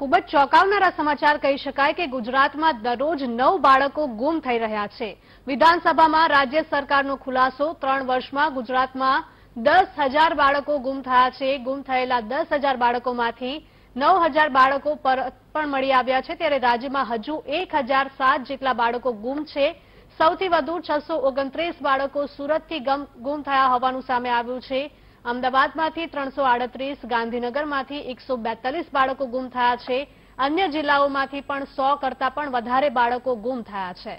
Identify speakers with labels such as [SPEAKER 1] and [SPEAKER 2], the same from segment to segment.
[SPEAKER 1] ખૂબ જ ચોંકાવનારા સમાચાર કહી શકાય કે ગુજરાતમાં દરરોજ 9 બાળકો ગુમ થઈ રહ્યા છે। વિધાનસભામાં રાજ્ય સરકારનો ખુલાસો 3 વર્ષમાં ગુજરાતમાં 10,000 બાળકો ગુમ થયા છે। ગુમ થયેલા 10,000 બાળકોમાંથી 9,000 બાળકો પરત પણ મળી આવ્યા છે, ત્યારે રાજ્યમાં હજુ 1,007 જેટલા બાળકો ગુમ છે। સૌથી વધુ 629 બાળકો સુરતથી ગુમ થયા હોવાનું સામે આવ્યું છે। અમદાવાદમાંથી 338, ગાંધીનગરમાંથી 142 બાળકો ગુમ થયા છે। અન્ય જિલ્લાઓમાંથી પણ 100 કરતા પણ વધારે બાળકો ગુમ થયા છે।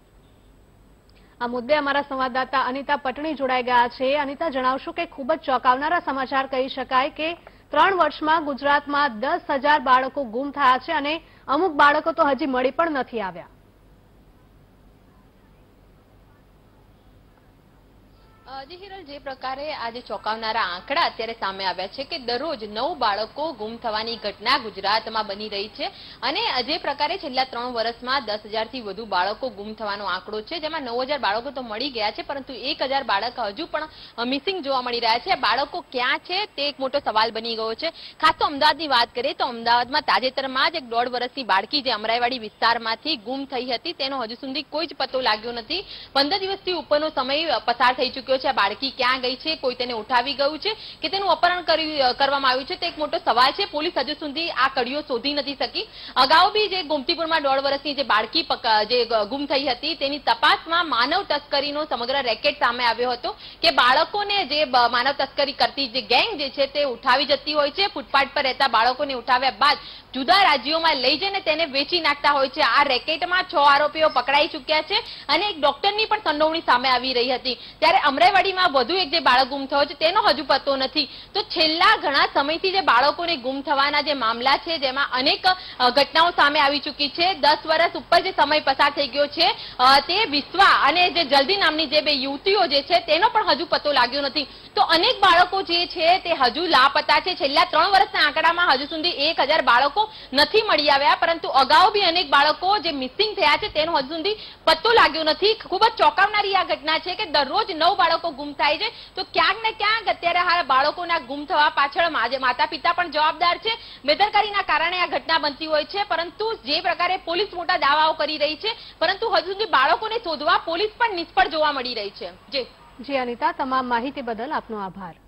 [SPEAKER 1] આ મુદ્દે અમારા સંવાદદાતા અનિતા પટણી જોડાઈ ગયા છે। અનિતા, જણાવશો કે ખૂબ જ ચોંકાવનારા સમાચાર કહી શકાય કે 3 વર્ષમાં ગુજરાતમાં 10,000 બાળકો ગુમ થયા છે અને અમુક બાળકો તો હજી મળી પણ નથી આવ્યા।
[SPEAKER 2] જી હિરલ, જે પ્રકારે આજે ચોંકાવનારા આંકડા અત્યારે સામે આવ્યા છે કે દરરોજ 9 બાળકો ગુમ થવાની ઘટના ગુજરાતમાં બની રહી છે અને જે પ્રકારે છેલ્લા 3 વર્ષમાં 10,000 થી વધુ બાળકો ગુમ થવાનો આંકડો છે, જેમાં 9,000 બાળકો તો મળી ગયા છે, પરંતુ 1,000 બાળક હજુ પણ મિસિંગ જોવા મળી રહ્યા છે। બાળકો ક્યાં છે તે એક મોટો સવાલ બની ગયો છે। ખાસ તો અમદાવાદની વાત કરીએ તો અમદાવાદમાં તાજેતરમાં જ એક 1.5 વર્ષની બાળકી જે અમરાઈવાડી વિસ્તારમાંથી ગુમ થઈ હતી, તેનો હજુ સુધી કોઈ જ પત્તો લાગ્યો નથી। 15 દિવસથી ઉપરનો સમય પસાર થઈ ચૂક્યો છે। બાળકી ક્યાં ગઈ છે, કોઈ તેને ઉઠાવી ગયું છે કે તેનું અપહરણ કરવામાં આવ્યું છે, તે એક મોટો સવાલ છે। પોલીસ હજુ સુધી આ કડીઓ શોધી નથી શકી। અગાઉ બી જે ગોમતીપુરમાં 1.5 વર્ષની જે બાળકી જે ગુમ થઈ હતી તેની તપાસમાં માનવ તસ્કરીનો સમગ્ર રેકેટ સામે આવ્યો હતો કે બાળકોને જે માનવ તસ્કરી કરતી જે ગેંગ જે છે તે ઉઠાવી જતી હોય છે। ફૂટપાથ પર રહેતા બાળકોને ઉઠાવ્યા બાદ જુદા રાજ્યોમાં લઈ જઈને તેને વેચી નાખતા હોય છે। આ રેકેટમાં 6 આરોપીઓ પકડાઈ ચૂક્યા છે અને એક ડોક્ટરની પણ સંડોવણી સામે આવી રહી હતી। ત્યારે અમરાઈવાડીમાં વધુ એક જે બાળક ગુમ થયો છે તેનો હજુ પત્તો નથી। તો છેલ્લા ઘણા સમયથી જે બાળકોને ગુમ થવાના જે મામલા છે, જેમાં અનેક ઘટનાઓ સામે આવી ચૂકી છે। 10 વર્ષ ઉપર જે સમય પસાર થઈ ગયો છે, તે વિશ્વા અને જે જલ્દી નામની જે 2 યુવતીઓ જે છે તેનો પણ હજુ પત્તો લાગ્યો નથી। તો અનેક બાળકો જે છે તે હજુ લાપતા છે। છેલ્લા 3 વર્ષના આંકડામાં હજુ સુધી 1,000 બાળકો નથી મળી આવ્યા, પરંતુ અગાઉ બી અનેક બાળકો જે મિસિંગ થયા છે તેનો હજુ સુધી પત્તો લાગ્યો નથી। ખૂબ જ ચોંકાવનારી આ ઘટના છે કે દરરોજ 9 બાળકો ગુમ થાય છે, તો ક્યાંક ને ક્યાંક અત્યારે હાલ બાળકોના ગુમ થવા પાછળ માતા પિતા પણ જવાબદાર છે। બેદરકારીના કારણે આ ઘટના બનતી હોય છે, પરંતુ જે પ્રકારે પોલીસ મોટા દાવાઓ કરી રહી છે, પરંતુ હજુ સુધી બાળકોને શોધવા પોલીસ પણ નિષ્ફળ જોવા મળી રહી છે।
[SPEAKER 1] જી અનિતા, તમામ માહિતી બદલ આપનો આભાર।